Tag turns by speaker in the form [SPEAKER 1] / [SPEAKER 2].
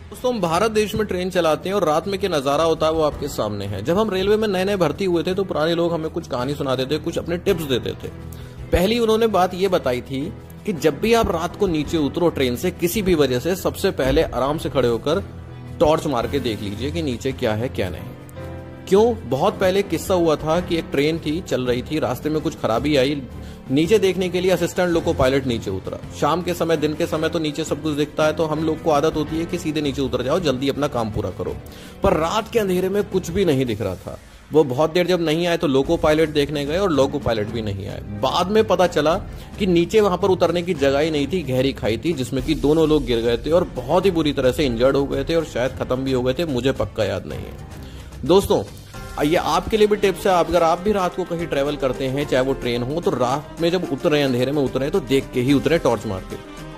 [SPEAKER 1] दोस्तों, हम भारत देश में ट्रेन चलाते हैं और रात में क्या नजारा होता है वो आपके सामने है। जब हम रेलवे में नए नए भर्ती हुए थे तो पुराने लोग हमें कुछ कहानी सुनाते थे, कुछ अपने टिप्स देते थे। पहली उन्होंने बात ये बताई थी कि जब भी आप रात को नीचे उतरो ट्रेन से किसी भी वजह से, सबसे पहले आराम से खड़े होकर टॉर्च मार के देख लीजिए कि नीचे क्या है क्या नहीं। क्यों? बहुत पहले किस्सा हुआ था कि एक ट्रेन थी, चल रही थी, रास्ते में कुछ खराबी आई, नीचे देखने के लिए असिस्टेंट लोको पायलट नीचे उतरा। शाम के समय, दिन के समय तो नीचे सब कुछ दिखता है, तो हम लोग को आदत होती है कि सीधे नीचे उतर जाओ, जल्दी अपना काम पूरा करो। पर रात के अंधेरे में कुछ भी नहीं दिख रहा था। वो बहुत देर जब नहीं आए तो लोको पायलट देखने गए और लोको पायलट भी नहीं आए। बाद में पता चला कि नीचे वहां पर उतरने की जगह ही नहीं थी, गहरी खाई थी जिसमें कि दोनों लोग गिर गए थे और बहुत ही बुरी तरह से इंजर्ड हो गए थे और शायद खत्म भी हो गए थे, मुझे पक्का याद नहीं है। दोस्तों, ये आपके लिए भी टिप्स है। अगर आप भी रात को कहीं ट्रेवल करते हैं, चाहे वो ट्रेन हो, तो रात में जब उतरे, अंधेरे में उतरे, तो देख के ही उतरे, टॉर्च मार के।